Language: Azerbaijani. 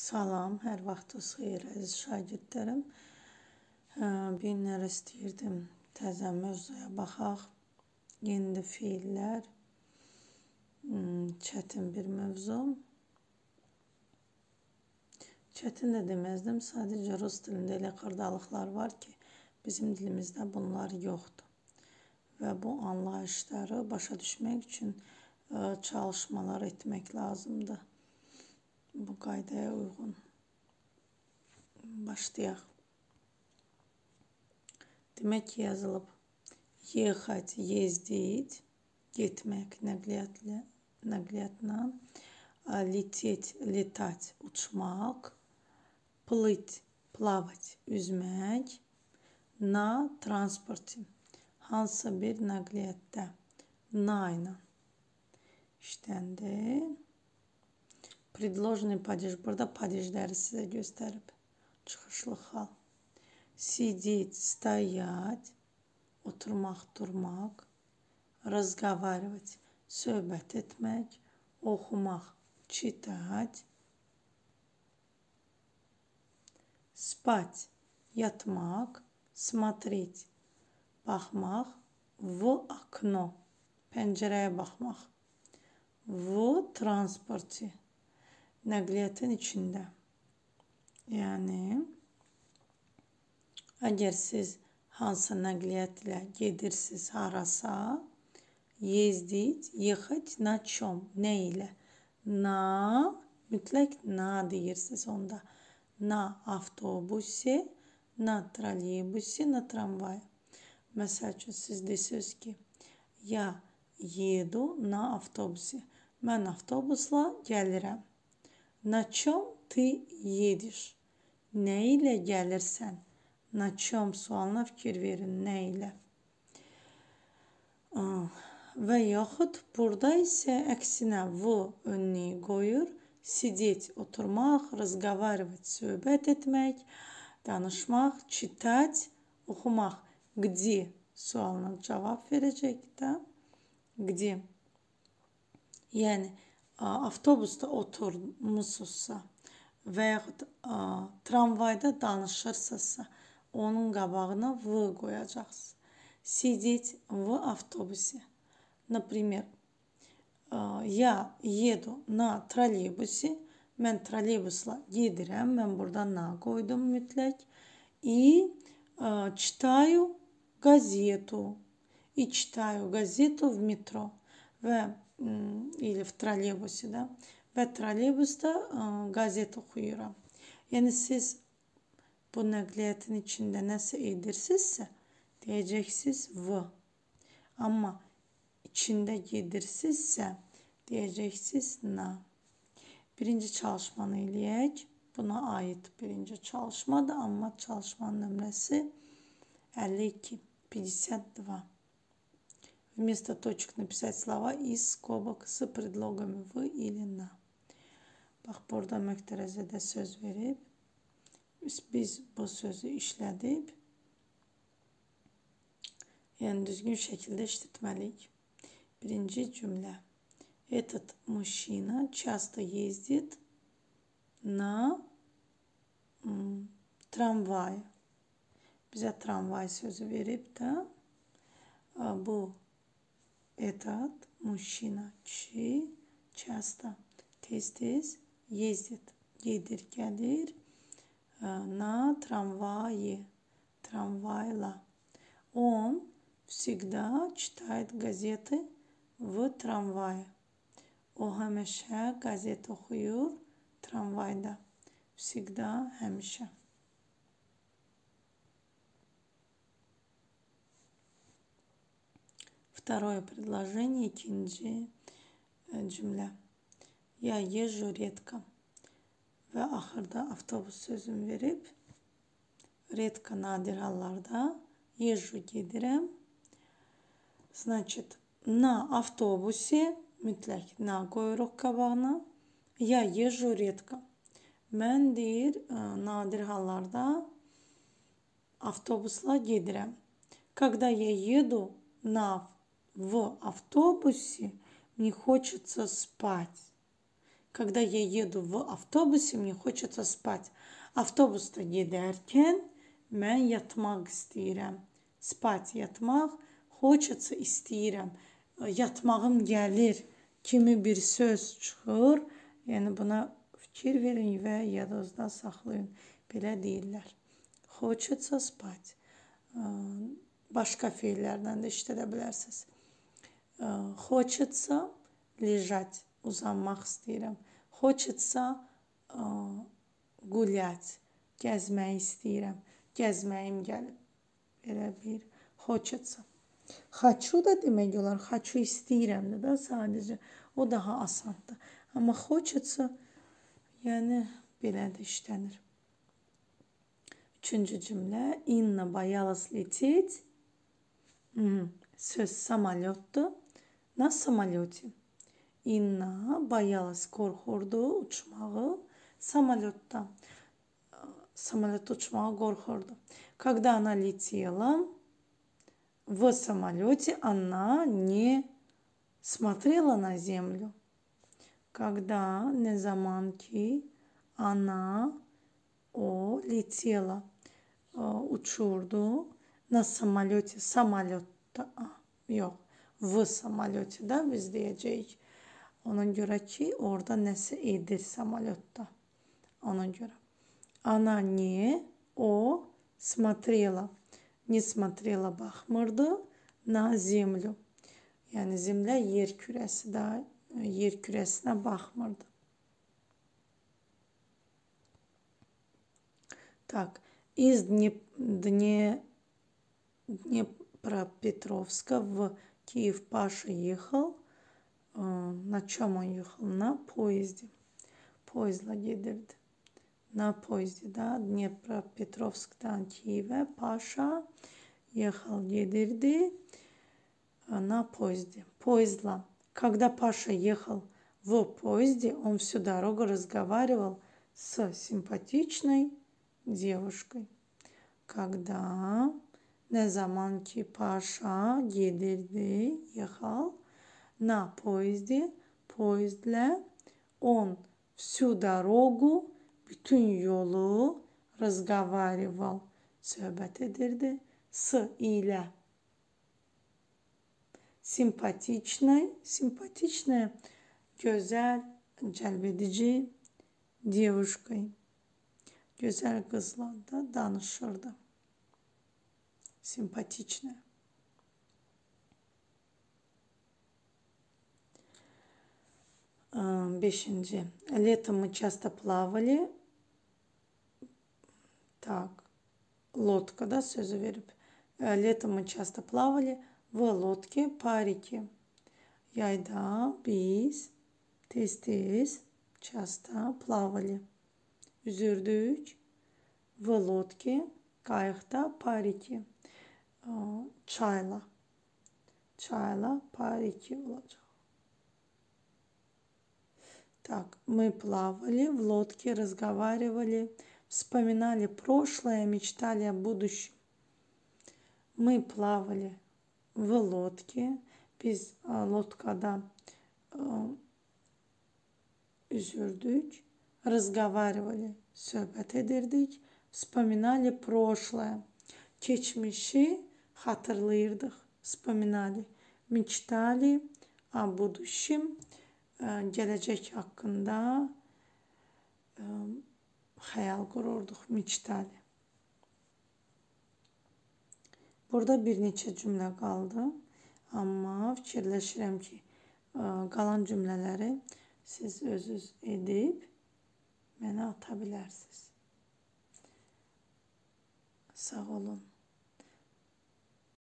Salam, hər vaxtınız xeyir əziz şagirdlərim. Bir günlər istəyirdim təzə mövzuya baxaq. Yeni feillər, çətin bir mövzu. Çətin də deməzdim, sadəcə rus dilində elə xırdalıqlar var ki, bizim dilimizdə bunlar yoxdur. Və bu anlayışları başa düşmək üçün çalışmalar etmək lazımdır. Bu qaydaya uyğun başlayaq. Demək ki, yazılıb ехать, ездить, getmək nəqliyyatla, лететь, летать, uçmaq, плыть, плавать, üzmək, на транспорте, hansısa bir nəqliyyatda, на ilə işləndi. Предложенный падеж. Burada падежləri sizə göstərib. Çıxışlı hal. Сидеть, стоять. Oturmaq, durmaq. Разговаривать. Söhbət etmək. Oxumaq, читать. Спать, yatmaq. Смотреть, baxmaq. В окно, pəncərəyə baxmaq. В транспорте, nəqliyyatın içində. Yəni, əgər siz hansı nəqliyyat ilə gedirsiniz harasa, ездить, ехать, на чем, nə ilə? На, mütləq na deyirsiniz onda. На avtobuсе, на троллейбусе, на tramvay. Məsəl üçün, siz deyirsiniz ki, я еду на автобусе. Mən avtobusla gəlirəm. На чем ты едешь? Nə ilə gəlirsən? На чем sualına fikir verin. Nə ilə? Və yaxud burada isə əksinə v önlüyü qoyur. Sидеть, oturmaq, разговаривать, söhbət etmək, danışmaq, читать, oxumaq. Где sualına cavab verəcək də. Где? Yəni, avtobusda oturmuşsunuzsa və yaxud tramvayda danışırsınızsa, onun qabağına v qoyacaqsınız. Сидеть в автобусе. Например, я еду на троллейбусе. Mən trolleybusla gedirəm. Mən burada na qoydum mütləq. И читаю газету. И читаю газету в метро. Və или в троллейбусе, da. Və trolleybusda qəzet oxuyuram. Yəni, siz bu nəqliyyatın içində nəsə edirsinizsə, deyəcəksiniz v. Amma içində gedirsinizsə, deyəcəksiniz na. Birinci çalışmanı eləyək. Buna aid birinci çalışmadır, amma çalışmanın nömrəsi 52, 52. Вместо точек написать слова из скобок с предлогами в или на. Bax, burada möhtərəzədə söz verib. Biz bu sözü işlədib. Yəni, düzgün şəkildə işlətməliyik. Birinci cümlə. Этот мужчина часто ездит на tramvay. Bizə tramvay sözü verib də. Bu этот мужчина, kişi, часто, tez-tez, ездит, gedir, gəlir, на tramvayi, tramvayla. Он всегда читает газеты в tramvае. O həmişə qəzet oxuyur tramvayda. Всегда, həmişə. Второе предложение, ikinci cümlə. Я езжу редко. Və axırda avtobus sözünü verib. Редко, nadir hallarda. Езжу, gedirəm. Значит, на автобусе, mütləq na qoyuruq qabağına. Я езжу редко. Mən deyir, nadir hallarda avtobusla gedirəm. Когда я еду в автобусе, мне хочется спать. Когда я еду в автобусе, мне хочется спать. Avtobusda gedərkən mən yatmaq istəyirəm. Spать, yatmaq, хочется, istəyirəm. Yatmağım gəlir kimi bir söz çıxır. Yəni buna fikir verin və yadınızda saxlayın. Belə deyirlər. Хочется spать. Başqa feillərdən də işlədə bilərsiniz. Хочется lежать, uzanmaq istəyirəm. Хочется gulять, gəzmək istəyirəm. Gəzməyim gəlib. Belə bir хочется. Хочу da demək olar. Хочу istəyirəm də sadəcə. O daha asandır. Amma хочется yəni belə də işlənir. Üçüncü cümlə. Inna боялась лететь. Söz самолетdur. На самолете. Inna boялась, qorxurdu uçmağı. Самолетта. Самолетта uçmağı qorxurdu. Когда она летела в самолете, она не смотрела на землю. Когда, ne zaman ki, она, o, летела, uçurdu. На самолете, самолетта, yox, в самолете da biz deyəcəyik. Ona görə ki, orada nəsə edir самолетта. Ona görə. Она не, o, смотрела. Не смотрела, baxmırdı na землю. Yəni земля yer kürəsi də, yer kürəsinə baxmırdı. Так, из Днепропетровска в Киев Паша ехал. На чем он ехал? На поезде. Poyezdla gedirdi. На поезде, да, Днепропетровск'tan Киев'e Паша ехал, gedirdi. На поезде. Поездла. Когда Паша ехал в поезде, он всю дорогу разговаривал с симпатичной девушкой. Когда, ne zaman ki Паша gedirdi, ехал на поезде, поездle, он всю дорогу, bütün yolu разговаривал, söhbət edirdi, s ilə. Simpatiknay, simpatiknaya, gözəl, cəlbedici, девушкой. Gözəl qızla da danışırdı. Simpatiknaya. Beşinci. Летом мы часто плавали. Так. Лодка, да, sözü verip. Летом мы часто плавали в лодке по реке. Yayda biz tez-tez часто плавали. Üzürdük. В лодке, qayıqda по реке. Çayla. Çayla по реке olacaq. Так, мы плавали в лодке, разговаривали, вспоминали прошлое, мечтали о будущем. Мы плавали в лодке. Biz lodkada üzürdük. Разговаривали, söhbət edirdik. Вспоминали прошлое. Keçmişi hatırlayırdık. Вспоминали. Мечтали о будущем. Gələcək haqqında xəyal qururduq, mечтали. Burada bir neçə cümlə qaldı. Amma fikirləşirəm ki, qalan cümlələri siz özünüz edib mənə ata bilərsiniz. Sağ olun.